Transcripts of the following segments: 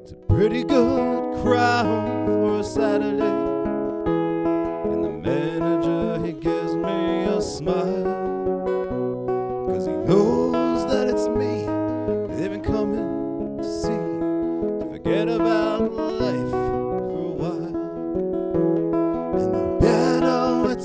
It's a pretty good crowd for a Saturday. And the manager, he gives me a smile, 'cause he knows that it's me they've been coming to see, to forget about life for a while. And the piano, it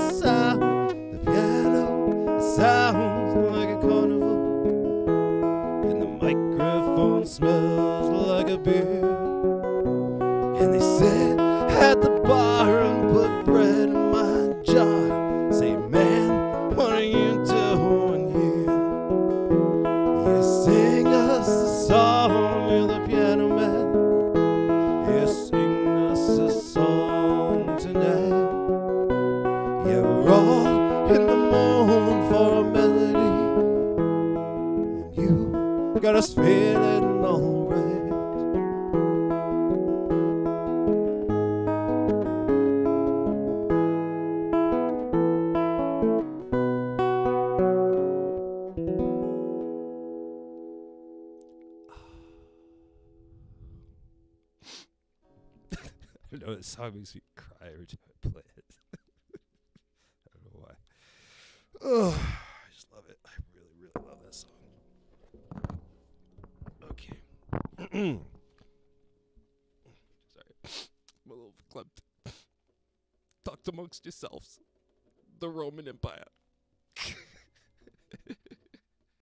sounds like a carnival, and the microphone smells like a beer. And they sit at the bar and put bread in my jar. Say, man, what are you doing here? You sing us a song, you're the piano man. You sing us a song tonight. Yeah, we're all in the mood for a melody, and you got us feeling alright. I know this song makes me cry every time I play it. I don't know why. Oh, I just love it. I really, really love that song. Okay. Sorry. I'm a little verklempt. Talk amongst yourselves. The Roman Empire.